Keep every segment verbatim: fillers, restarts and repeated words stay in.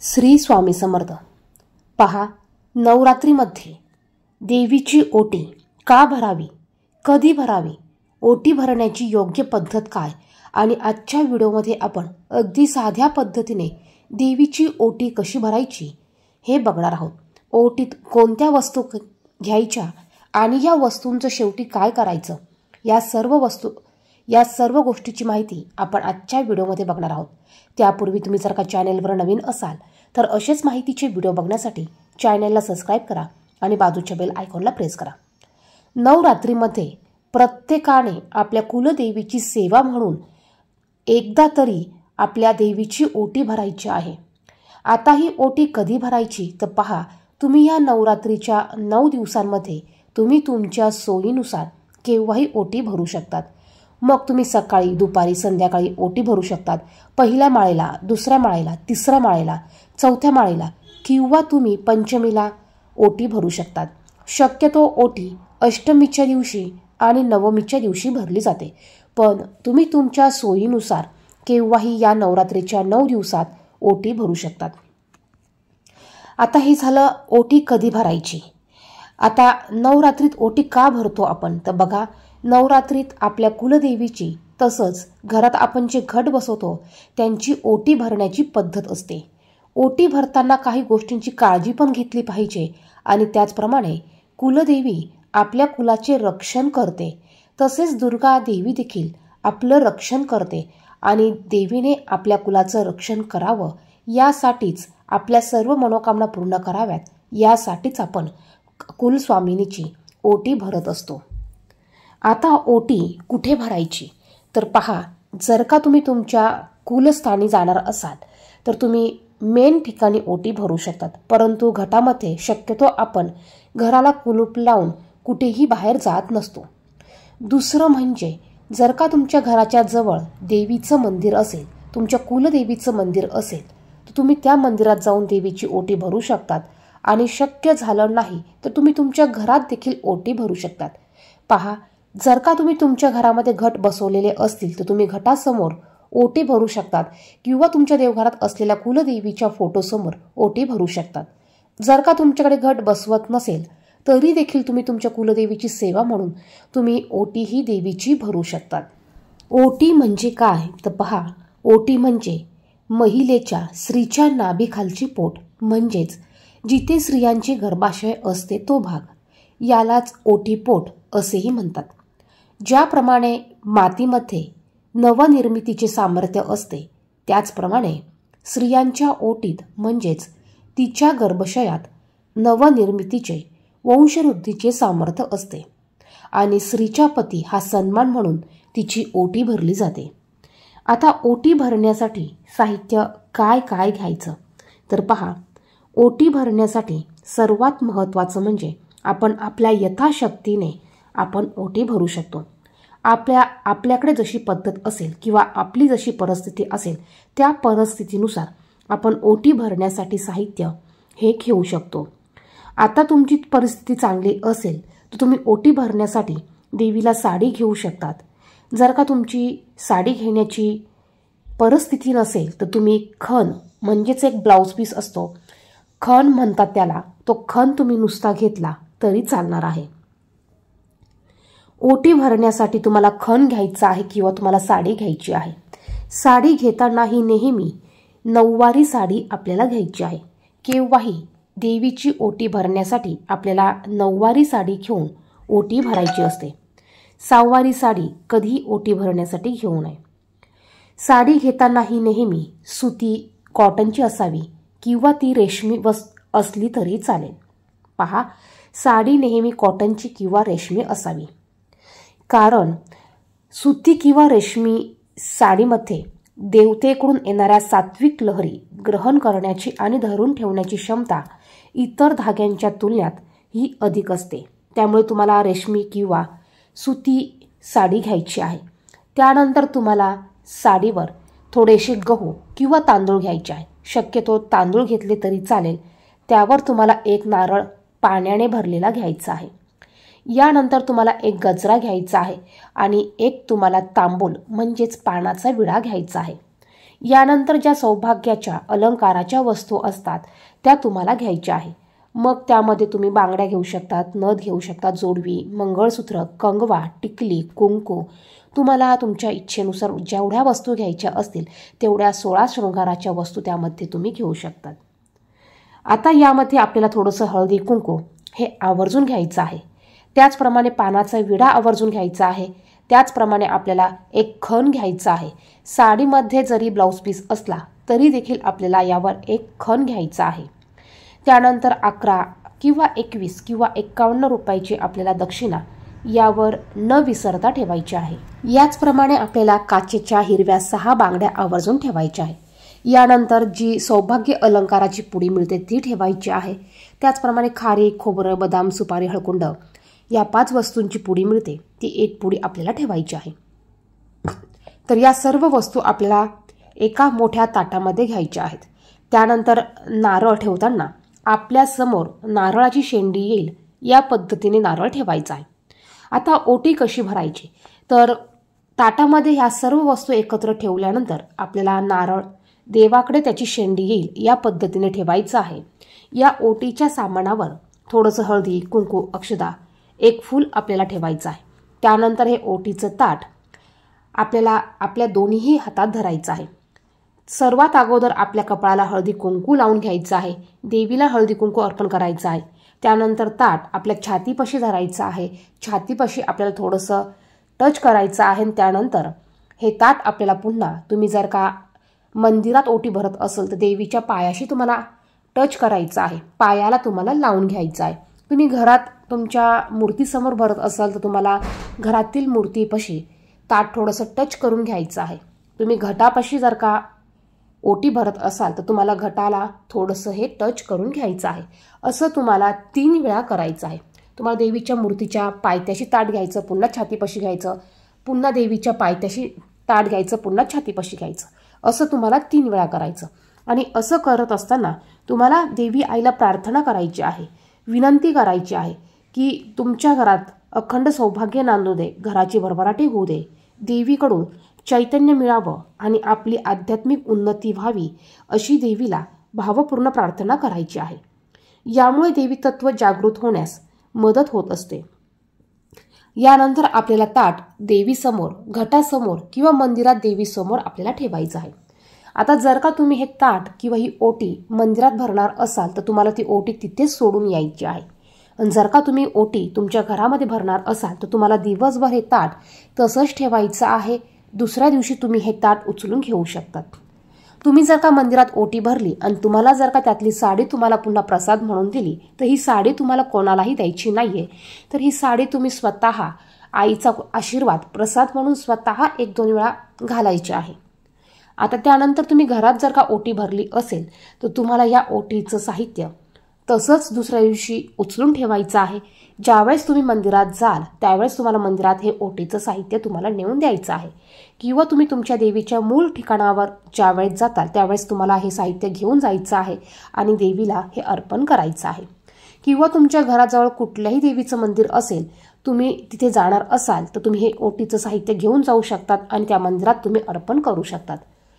श्री स्वामी समर्थ. पहा, नवरात्रीमध्ये देवीची ओटी का भरावी, कधी भरावी, ओटी भरण्याची योग्य पद्धत काय आणि आजच्या व्हिडिओमध्ये आपण अगदी साध्या पद्धतीने देवीची ओटी कशी भरायची हे बघणार आहोत. ओटीत कोणत्या वस्तू घ्यायच्या आणि या वस्तूंचं शेवटी काय करायचं, या सर्व वस्तू या सर्व गोष्टीची माहिती आपण आजच्या व्हिडिओमध्ये बघणार आहोत. त्यापूर्वी तुम्ही जर का चॅनलवर नवीन असाल तर असेच माहितीचे व्हिडिओ बघण्यासाठी चॅनलला सबस्क्राइब करा आणि बाजूच्या बेल आयकॉनला प्रेस करा. नवरात्रीमध्ये प्रत्येकाने आपल्या कुलदेवीची सेवा म्हणून एकदा तरी आपल्या देवीची ओटी भरायची आहे. आता ही ओटी कधी भरायची तर पहा, तुम्ही या नवरात्रीच्या नऊ दिवसांमध्ये तुम्ही तुमच्या सोयीनुसार केव्हाही ओटी भरू शकतात. मग तुम्ही सकाळी, दुपारी, संध्याकाळी ओटी भरू शकतात. पहिल्या माळेला, दुसऱ्या माळेला, तिसऱ्या माळेला, चौथ्या माळेला किंवा तुम्ही पंचमीला ओटी भरू शकतात. शक्यतो ओटी अष्टमीच्या दिवशी आणि नवमीच्या दिवशी भरली जाते, पण तुम्ही तुमच्या सोयीनुसार केव्हाही या नवरात्रीच्या नऊ दिवसात ओटी भरू शकतात. आता हे झालं ओटी कधी भरायची. आता नवरात्रीत ओटी का भरतो आपण तर बघा, नवरात्रीत आपल्या कुलदेवीची तसंच घरात आपण जे घट बसवतो त्यांची ओटी भरण्याची पद्धत असते. ओटी भरताना काही गोष्टींची काळजी पण घेतली पाहिजे आणि त्याचप्रमाणे कुलदेवी आपल्या कुलाचे रक्षण करते. तसेच दुर्गा देवी देखील आपलं रक्षण करते आणि देवीने आपल्या कुलाचं रक्षण करावं यासाठीच, आपल्या सर्व मनोकामना पूर्ण कराव्यात यासाठीच आपण कुलस्वामिनीची ओटी भरत असतो. आता ओटी कुठे भरायची तर पहा, जर का तुम्ही तुमच्या कुलस्थानी जाणार असाल तर तुम्ही मेन ठिकाणी ओटी भरू शकतात, परंतु घटामध्ये शक्यतो आपण घराला कुलूप लावून कुठेही बाहेर जात नसतो. दुसरं म्हणजे जर का तुमच्या घराच्या जवळ देवीचं मंदिर असेल, तुमच्या कुलदेवीचं मंदिर असेल तर तुम्ही त्या मंदिरात जाऊन देवीची ओटी भरू शकतात आणि शक्य झालं नाही तर तुम्ही तुमच्या घरात देखील ओटी भरू शकतात. पहा, जर का तुम्ही तुमच्या घरामध्ये घट बसवलेले असतील तर तुम्ही घटासमोर ओटी भरू शकतात किंवा तुमच्या देवघरात असलेल्या कुलदेवीच्या फोटोसमोर ओटी भरू शकतात. जर का तुमच्याकडे घट बसवत नसेल तरी देखील तुम्ही तुमच्या कुलदेवीची सेवा म्हणून तुम्ही ओटी ही देवीची भरू शकतात. ओटी म्हणजे काय तर पहा, ओटी म्हणजे महिलेच्या स्त्रीच्या नाभीखालची पोट, म्हणजेच जिथे स्त्रियांची गर्भाशय असते तो भाग, यालाच ओटीपोट असेही म्हणतात. ज्याप्रमाणे मातीमध्ये नवनिर्मितीचे सामर्थ्य असते त्याचप्रमाणे स्त्रियांच्या ओटीत म्हणजेच तिच्या गर्भाशयात नवनिर्मितीचे, वंशवृद्धीचे सामर्थ्य असते आणि स्त्रीच्या पती हा सन्मान म्हणून तिची ओटी भरली जाते. आता ओटी भरण्यासाठी साहित्य काय काय घ्यायचं तर पहा, ओटी भरण्यासाठी सर्वात महत्त्वाचं म्हणजे आपण आपल्या यथाशक्तीने आपण ओटी भरू शकतो. आपल्या आपल्याकडे जशी पद्धत असेल किंवा आपली जशी परिस्थिती असेल त्या परिस्थितीनुसार आपण ओटी भरण्यासाठी साहित्य हे घेऊ शकतो. आता तुमची परिस्थिती चांगली असेल तर तुम्ही ओटी भरण्यासाठी देवीला साडी घेऊ शकतात. जर का तुमची साडी घेण्याची परिस्थिती नसेल तर तुम्ही खण, म्हणजेच एक ब्लाऊज पीस असतो, खण म्हणतात त्याला, तो खण तुम्ही नुसता घेतला तरी चालणार आहे. ओटी भरण्यासाठी तुम्हाला खण घ्यायचा आहे किंवा तुम्हाला साडी घ्यायची आहे. साडी घेतानाही नेहमी नऊवारी साडी आपल्याला घ्यायची आहे. केव्हाही देवीची ओटी भरण्यासाठी आपल्याला नऊवारी साडी घेऊन ओटी भरायची असते. सहावारी साडी कधीही ओटी भरण्यासाठी घेऊ नये. साडी घेतानाही नेहमी सुती, कॉटनची असावी किंवा ती रेशमी वस असली तरी चालेल. पहा, साडी नेहमी कॉटनची किंवा रेशमी असावी, कारण सुती किंवा रेशमी साडीमध्ये देवतेकडून येणाऱ्या सात्विक लहरी ग्रहण करण्याची आणि धरून ठेवण्याची क्षमता इतर धाग्यांच्या तुलनेत ही अधिक असते. त्यामुळे तुम्हाला रेशमी किंवा सुती साडी घ्यायची आहे. त्यानंतर तुम्हाला साडीवर थोडेसे गहू किंवा तांदूळ घ्यायचे आहे. शक्यतो तांदूळ घेतले तरी चालेल. त्यावर तुम्हाला एक नारळ पाण्याने भरलेला घ्यायचा आहे. यानंतर तुम्हाला एक गजरा घ्यायचा आहे आणि एक तुम्हाला तांबूल म्हणजेच पानाचा विडा घ्यायचा आहे. यानंतर ज्या सौभाग्याच्या अलंकाराच्या वस्तू असतात त्या तुम्हाला घ्यायच्या आहे. मग त्यामध्ये तुम्ही बांगड्या घेऊ शकतात, नथ घेऊ शकतात, जोडवी, मंगळसूत्र, कंगवा, टिकली, कुंकू, तुम्हाला तुमच्या इच्छेनुसार जेवढ्या वस्तू घ्यायच्या असतील तेवढ्या सोळा शृंगाराच्या वस्तू त्यामध्ये तुम्ही घेऊ शकतात. आता यामध्ये आपल्याला थोडंसं हळदी कुंकू हे आवर्जून घ्यायचं आहे. त्याचप्रमाणे पानाचा विडा आवर्जून घ्यायचा आहे. त्याचप्रमाणे आपल्याला एक खण घ्यायचा आहे. साडीमध्ये जरी ब्लाऊज पीस असला तरी देखील आपल्याला यावर एक खण घ्यायचा आहे. त्यानंतर अकरा किंवा एकवीस किंवा एक्कावन्न रुपयाची आपल्याला दक्षिणा यावर न विसरता ठेवायची आहे. याचप्रमाणे आपल्याला काचेच्या हिरव्या सहा बांगड्या आवर्जून ठेवायच्या आहे. यानंतर जी सौभाग्य अलंकाराची पुडी मिळते ती ठेवायची आहे. त्याचप्रमाणे खारीक, खोबरं, बदाम, सुपारी, हळकुंड या पाच वस्तूंची पुडी मिळते ती एक पुडी आपल्याला ठेवायची आहे. तर या सर्व वस्तू आपल्याला एका मोठ्या ताटामध्ये घ्यायच्या आहेत. त्यानंतर नारळ ठेवताना आपल्या समोर नारळाची शेंडी येईल या पद्धतीने नारळ ठेवायचा आहे. आता ओटी कशी भरायची, तर ताटामध्ये ह्या सर्व वस्तू एकत्र ठेवल्यानंतर आपल्याला नारळ देवाकडे त्याची शेंडी येईल या पद्धतीने ठेवायचं आहे. या ओटीच्या सामानावर थोडंसं हळदी, कुंकू, अक्षदा, एक फूल आपल्याला ठेवायचं आहे. त्यानंतर हे ओटीचं ताट आपल्याला आपल्या दोन्हीही हातात धरायचं आहे. सर्वात अगोदर आपल्या कपाळाला हळदी कुंकू लावून घ्यायचं आहे. देवीला हळदी कुंकू अर्पण करायचं आहे. त्यानंतर ताट आपल्या छातीपाशी धरायचं आहे. छातीपाशी आपल्याला थोडंसं टच करायचं आहे. त्यानंतर हे ताट आपल्याला पुन्हा तुम्ही जर का मंदिरात ओटी भरत असेल तर देवीच्या पायाशी तुम्हाला टच करायचं आहे. पायाला तुम्हाला लावून घ्यायचं आहे. तुम्ही घरात तुमच्या मूर्तीसमोर भरत असाल तर तुम्हाला घरातील मूर्तीपाशी ताट थोडंसं टच करून घ्यायचं आहे. तुम्ही घटापाशी जर का ओटी भरत असाल तर तुम्हाला घटाला थोडंसं हे टच करून घ्यायचं आहे. असं तुम्हाला तीन वेळा करायचं आहे. तुम्हाला देवीच्या मूर्तीच्या पायथ्याशी ताट घ्यायचं, पुन्हा छातीपाशी घ्यायचं, पुन्हा देवीच्या पायथ्याशी ताट घ्यायचं, पुन्हा छातीपाशी घ्यायचं. असं तुम्हाला तीन वेळा करायचं. आणि असं करत असताना तुम्हाला देवी आईला प्रार्थना करायची आहे, विनंती करायची आहे की तुमच्या घरात अखंड सौभाग्य नांदू दे, घराची भरभराटी होऊ दे, देवीकडून चैतन्य मिळावं आणि आपली आध्यात्मिक उन्नती व्हावी अशी देवीला भावपूर्ण प्रार्थना करायची आहे. यामुळे देवी तत्व जागृत होण्यास मदत होत असते. यानंतर आपल्याला ताट देवीसमोर, घटासमोर किंवा मंदिरात देवीसमोर आपल्याला ठेवायचं आहे. आता जर का तुम्ही हे ताट किंवा ही ओटी मंदिरात भरणार असाल तर तुम्हाला ती ओटी तिथेच सोडून यायची आहे. आणि जर का तुम्ही ओटी तुमच्या घरामध्ये भरणार असाल तर तुम्हाला दिवसभर हे ताट तसंच ठेवायचं आहे. दुसऱ्या दिवशी तुम्ही हे ताट उचलून घेऊ शकतात. तुम्ही जर का मंदिरात ओटी भरली आणि तुम्हाला जर का त्यातली साडी तुम्हाला पुन्हा प्रसाद म्हणून दिली तर ही साडी तुम्हाला कोणालाही द्यायची नाहीये. तर ही साडी तुम्ही स्वतः आईचा आशीर्वाद प्रसाद म्हणून स्वतः एक दोन वेळा घालायची आहे. आता त्यानंतर तुम्ही घरात जर का ओटी भरली असेल तर तुम्हाला या ओटीचं साहित्य तसंच दुसऱ्या दिवशी उचलून ठेवायचं आहे. ज्यावेळेस तुम्ही मंदिरात जाल त्यावेळेस तुम्हाला मंदिरात हे ओटीचं साहित्य तुम्हाला नेऊन द्यायचं आहे. किंवा तुम्ही तुमच्या देवीच्या मूळ ठिकाणावर ज्यावेळेस जाताल त्यावेळेस तुम्हाला हे साहित्य घेऊन जायचं आहे आणि देवीला हे अर्पण करायचं आहे. किंवा तुमच्या घराजवळ कुठल्याही देवीचं मंदिर असेल, तुम्ही तिथे जाणार असाल तर तुम्ही हे ओटीचं साहित्य घेऊन जाऊ शकतात आणि त्या मंदिरात तुम्ही अर्पण करू शकतात.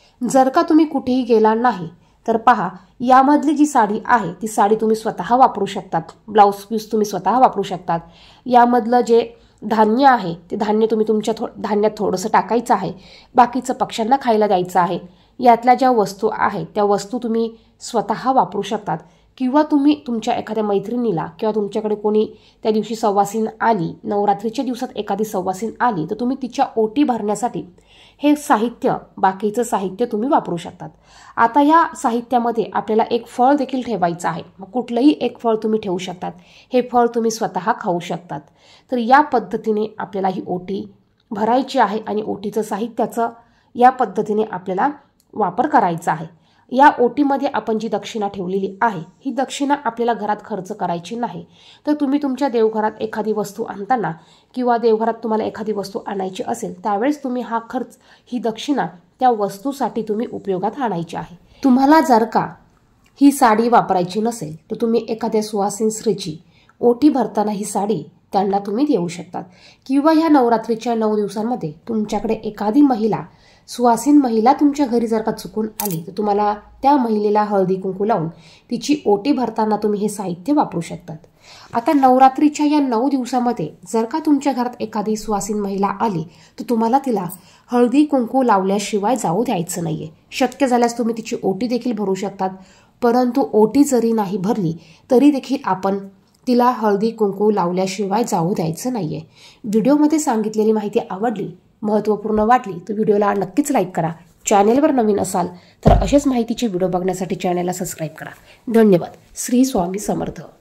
जर का तुम्ही कुठेही गेला नाही तर पहा, यामधली जी साडी आहे ती साडी तुम्ही स्वतः वापरू शकतात. ब्लाऊज पीस तुम्ही स्वतः वापरू शकतात. यामधलं जे धान्य आहे ते धान्य तुम्ही तुमच्या थो धान्यात थोडंसं टाकायचं आहे. बाकीचं पक्ष्यांना खायला द्यायचं आहे. यातल्या ज्या वस्तू आहेत त्या वस्तू तुम्ही स्वतः वापरू शकतात. किंवा तुम्ही तुमच्या एखाद्या मैत्रिणीला किंवा तुमच्याकडे कोणी त्या दिवशी सवासीन आली, नवरात्रीच्या दिवसात एखादी सवासीन आली तर तुम्ही तिच्या ओटी भरण्यासाठी हे साहित्य, बाकीचं साहित्य तुम्ही वापरू शकतात. आता या साहित्यामध्ये आपल्याला एक फळ देखील ठेवायचं आहे. मग कुठलंही एक फळ तुम्ही ठेवू शकतात. हे फळ तुम्ही स्वतः खाऊ शकतात. तर या पद्धतीने आपल्याला ही ओटी भरायची आहे आणि ओटीचं साहित्याचं या पद्धतीने आपल्याला वापर करायचा आहे. या ओटीमध्ये आपण जी दक्षिणा ठेवलेली आहे ही दक्षिणा आपल्याला घरात खर्च करायची नाही. तर तुम्ही तुमच्या देवघरात एखादी वस्तू आणताना किंवा देवघरात तुम्हाला एखादी वस्तू आणायची असेल त्यावेळेस तुम्ही हा खर्च, ही दक्षिणा त्या वस्तूसाठी तुम्ही उपयोगात आणायची आहे. तुम्हाला जर का ही साडी वापरायची नसेल तर तुम्ही एखाद्या सुवासिन स्त्रीची ओटी भरताना ही साडी त्यांना तुम्ही देऊ शकतात. किंवा ह्या नवरात्रीच्या नऊ दिवसांमध्ये तुमच्याकडे एखादी महिला सुवासीन महिला तुमच्या घरी जर का चुकून आली तर तुम्हाला त्या महिलेला हळदी कुंकू लावून तिची ओटी भरताना तुम्ही हे साहित्य वापरू शकतात। आता नवरात्रीच्या या नऊ दिवसामध्ये जर का तुमच्या घरात एखादी सुवासीन महिला आली तर तुम्हाला तिला हळदी कुंकू लावल्याशिवाय जाऊ द्यायचं नाहीये। शक्य झाल्यास तुम्ही तिची ओटी देखील भरू शकतात, परंतु ओटी जरी नाही भरली तरी देखील आपण तिला हळदी कुंकू लावल्याशिवाय जाऊ द्यायचं नाहीये। व्हिडिओमध्ये सांगितलेली माहिती आवडली, महत्त्वपूर्ण वाटली तर व्हिडिओला नक्कीच लाईक करा। चॅनेलवर नवीन असाल तर अशाच माहितीचे व्हिडिओ बघण्यासाठी चॅनेलला सबस्क्राईब करा। धन्यवाद। श्री स्वामी समर्थ।